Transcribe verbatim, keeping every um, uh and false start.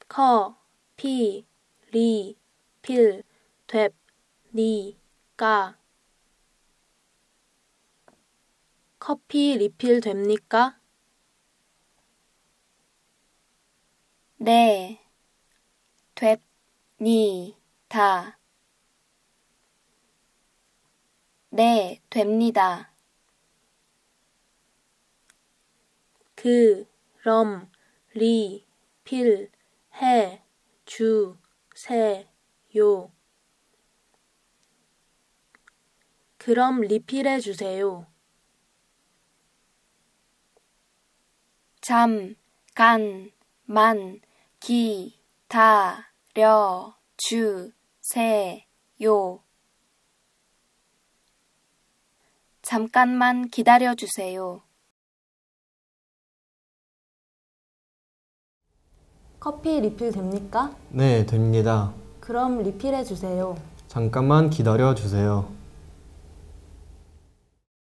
커, 피, 리, 필, 뎨, 니, 까. 커피 리필 됩니까? 네, 뎨, 니, 다. 네, 됩니다. 그, 럼, 리, 필, 해, 주, 세, 요. 그럼 리필해 주세요. 잠, 간, 만, 기, 다, 려, 주, 세, 요. 잠깐만 기다려 주세요. 커피 리필 됩니까? 네, 됩니다. 그럼 리필해 주세요. 잠깐만 기다려 주세요.